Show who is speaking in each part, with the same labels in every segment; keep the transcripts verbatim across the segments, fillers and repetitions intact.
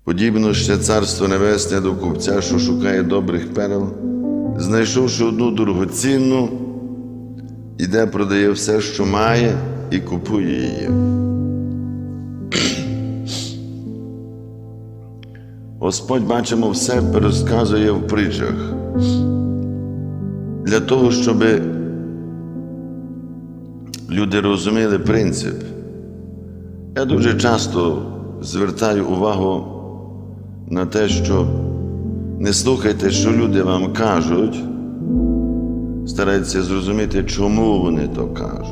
Speaker 1: Подібно ще Царство Небесне до купця, що шукає добрих перел, знайшовши одну дорогоцінну, іде, продає все, що має, і купує її. Господь, бачимо, все розказує в притчах. Для того, щоб люди розуміли принцип. Я дуже часто звертаю увагу на те, що не слухайте, що люди вам кажуть, старайтеся зрозуміти, чому вони то кажуть.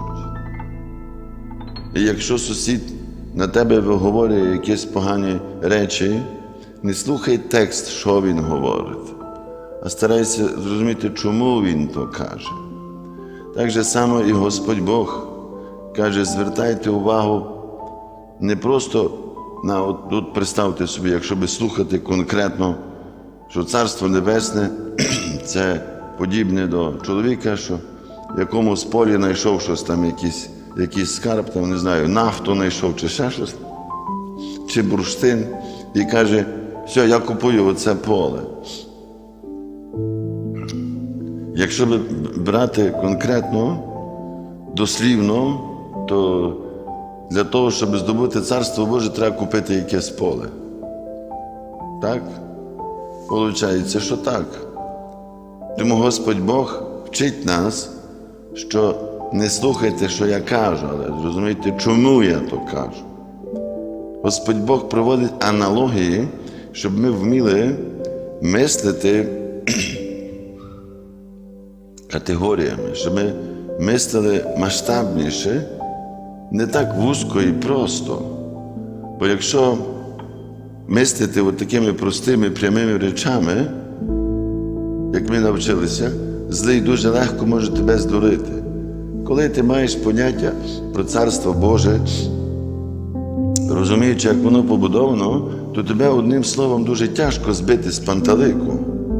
Speaker 1: І якщо сусід на тебе виговорює якісь погані речі, не слухай текст, що він говорить, а старайся зрозуміти, чому він то каже. Так же само і Господь Бог каже, звертайте увагу не просто на, от тут представте собі, якщо би слухати конкретно, що Царство Небесне – це подібне до чоловіка, що в якомусь полі знайшов щось там, якийсь, якийсь скарб, там, не знаю, нафту знайшов, чи ще щось, чи бурштин, і каже, все, я купую оце поле. Якщо б брати конкретно, дослівно, то для того, щоб здобути Царство Боже, треба купити якесь поле. Так? Получається, що так. Тому Господь Бог вчить нас, що не слухайте, що я кажу, але зрозумійте, чому я то кажу. Господь Бог проводить аналогії, щоб ми вміли мислити категоріями, щоб ми мислили масштабніше, не так вузько і просто. Бо якщо мислити от такими простими, прямими речами, як ми навчилися, злий дуже легко може тебе здурити. Коли ти маєш поняття про Царство Боже, розуміючи, як воно побудовано, то тебе одним словом дуже тяжко збити з пантелику.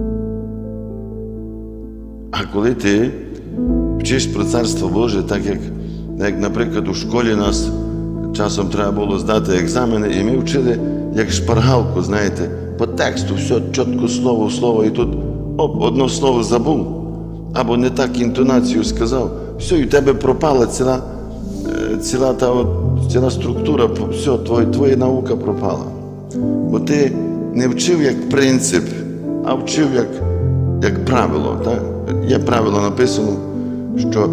Speaker 1: А коли ти вчиш про Царство Боже, так як, як, наприклад, у школі нас часом треба було здати екзамени, і ми вчили, як шпаргалку, знаєте, по тексту, все чітко слово в слово, і тут оп, одно слово забув, або не так інтонацію сказав, все, і в тебе пропала ціла, ціла, та, от, ціла структура, все, твоя, твоя наука пропала. Бо ти не вчив як принцип, а вчив як, як правило. Так? Є правило написано, що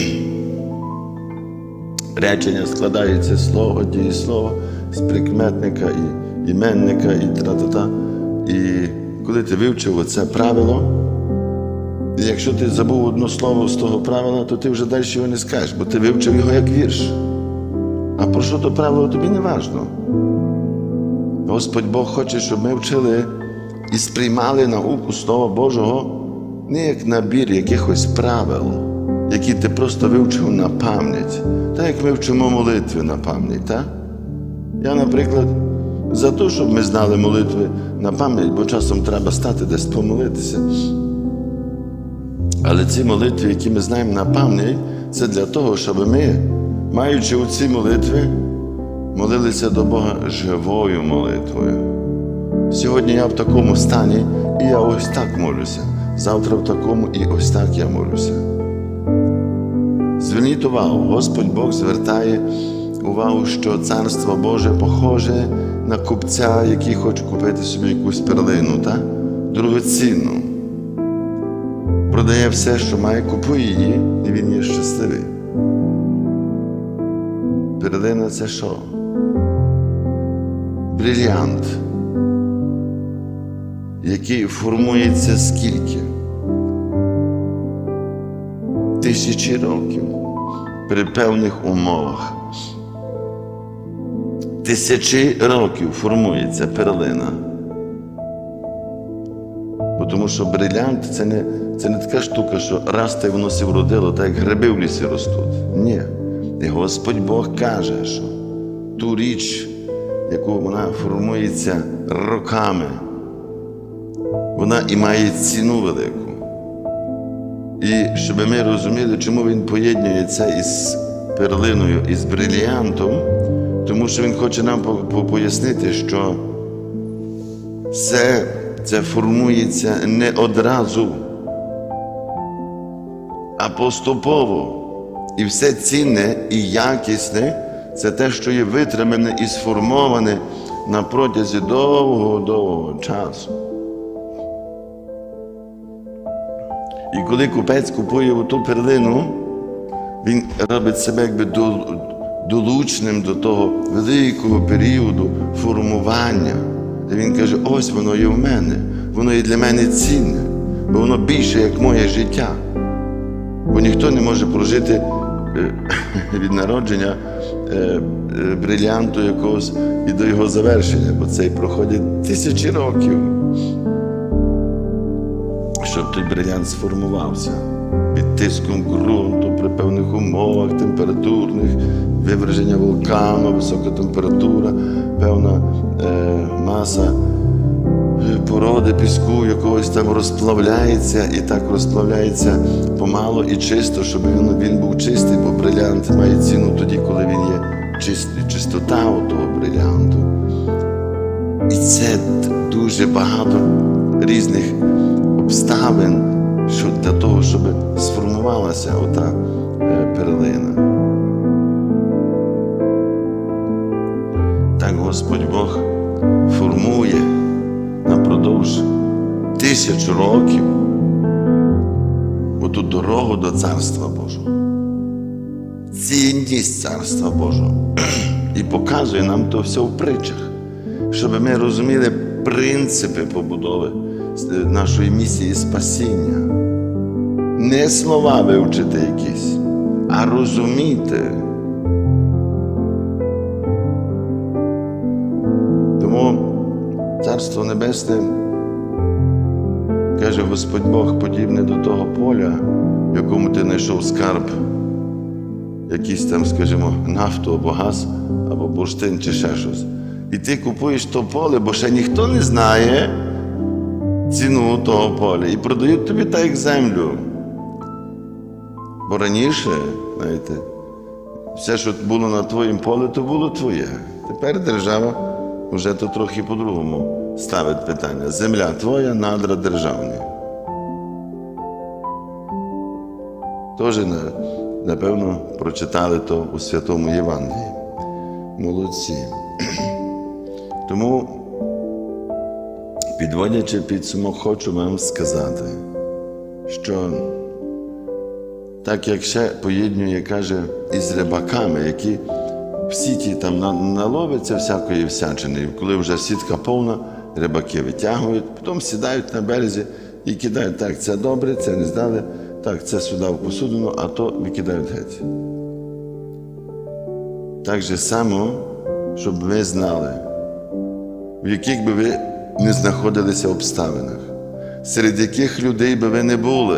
Speaker 1: речення складається з слова, дієслова, з прикметника і іменника, і тра-та-та. І коли ти вивчив оце правило, і якщо ти забув одне слово з того правила, то ти вже далі його не скажеш, бо ти вивчив його як вірш. А про що то правило тобі не важно. Господь Бог хоче, щоб ми вчили і сприймали науку Слова Божого не як набір якихось правил, які ти просто вивчив на пам'ять. Так, як ми вчимо молитви на пам'ять, так? Я, наприклад, за те, щоб ми знали молитви на пам'ять, бо часом треба стати десь помолитися. Але ці молитви, які ми знаємо на пам'ять, це для того, щоб ми, маючи оці молитви, молилися до Бога живою молитвою. Сьогодні я в такому стані, і я ось так молюся. Завтра в такому, і ось так я молюся. Зверніть увагу, Господь Бог звертає увагу, що Царство Боже похоже на купця, який хоче купити собі якусь перлину, так? Дорогоцінну. Продає все, що має, купує її, і він є щасливий. Перлина – це що? Брильянт, який формується скільки? Тисячі років при певних умовах. Тисячі років формується перлина. Бо тому що брилянт – це не, це не така штука, що раз та й воно сі вродило, так як гриби в лісі ростуть. Ні. І Господь Бог каже, що ту річ, яку вона формується роками, вона і має ціну велику. І щоб ми розуміли, чому він поєднує це із перлиною, із брильянтом, тому що він хоче нам пояснити, що Все це формується не одразу, а поступово. І все цінне і якісне – це те, що є витримане і сформоване на протязі довгого-довгого часу. І коли купець купує ту перлину, він робить себе якби долучним до того великого періоду формування. І він каже, ось воно є в мене, воно є для мене цінне, бо воно більше, як моє життя. Бо ніхто не може прожити від народження брилянту якогось і до його завершення, бо це проходять тисячі років, щоб той брилянт сформувався під тиском ґрунту, при певних умовах температурних, виверження вулкану, висока температура, певна е, маса породи, піску якогось там розплавляється, і так розплавляється помало і чисто, щоб він, він був чистий, бо брилянт має ціну тоді, коли він є чистий, чистота у того брилянту. І це дуже багато різних обставин що для того, щоб сформувалася ота перлина. Так Господь Бог формує напродовж тисяч років оту дорогу до Царства Божого, цінність Царства Божого. І показує нам то все в притчах, щоб ми розуміли принципи побудови нашої місії спасіння. Не слова вивчити якісь, а розуміти. Тому Царство Небесне, каже Господь Бог, подібне до того поля, в якому ти знайшов скарб, якийсь там, скажімо, нафту або газ, або бурштин чи ще щось. І ти купуєш то поле, бо ще ніхто не знає ціну того поля. І продають тобі так, як землю. Бо раніше, знаєте, все, що було на твоїм полі, то було твоє. Тепер держава вже то трохи по-другому ставить питання. Земля твоя, надра державні. Теж, напевно, прочитали то у Святому Євангелії. Молодці. Тому, підводячи підсумок, хочу вам сказати, що так як ще поєднує, каже, із рибаками, які в сіті там наловиться всякої всячини, і коли вже сітка повна, рибаки витягують, потім сідають на березі і кидають, так, це добре, це не здали, так, це сюди в посудину, а то викидають геть. Так же само, щоб ви знали, в яких би ви не знаходилися обставинах, серед яких людей би ви не були,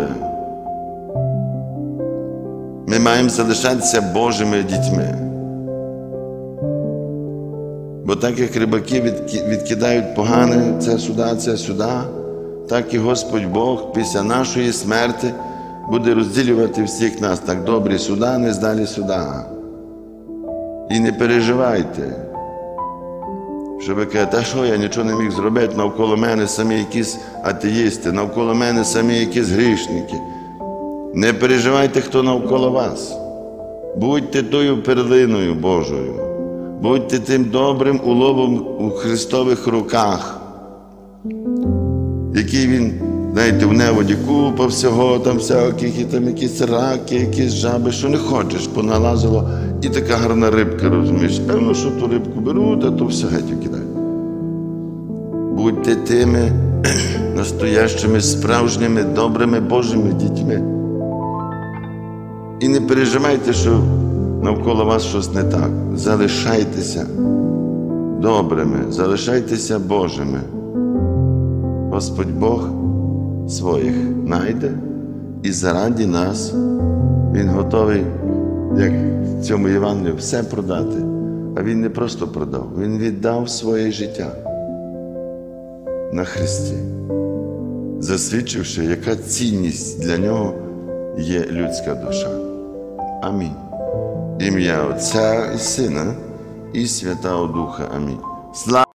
Speaker 1: ми маємо залишатися Божими дітьми. Бо так, як рибаки відкидають погане, це сюди, це сюди, так і Господь Бог після нашої смерти буде розділювати всіх нас. Так, добрі сюди, не здалі сюди. І не переживайте, що ви кажете, а що я нічого не міг зробити, навколо мене самі якісь атеїсти, навколо мене самі якісь грішники. Не переживайте, хто навколо вас. Будьте тою перлиною Божою. Будьте тим добрим уловом у Христових руках, який Він, знаєте, в неводі купа всього, там всяких, і там якісь раки, якісь жаби, що не хочеш, поналазило, і така гарна рибка, розумієш. Певно, що ту рибку беруть, а то все геть викидають. Будьте тими настоящими, справжніми, добрими Божими дітьми. І не переживайте, що навколо вас щось не так. Залишайтеся добрими, залишайтеся Божими. Господь Бог своїх найде, і заради нас Він готовий, як в цьому Євангелії, все продати. А Він не просто продав, Він віддав своє життя на Христі, засвідчивши, яка цінність для Нього є людська душа. Амінь. Ім'я Отця і Сина і Святого Духа. Амінь. Слава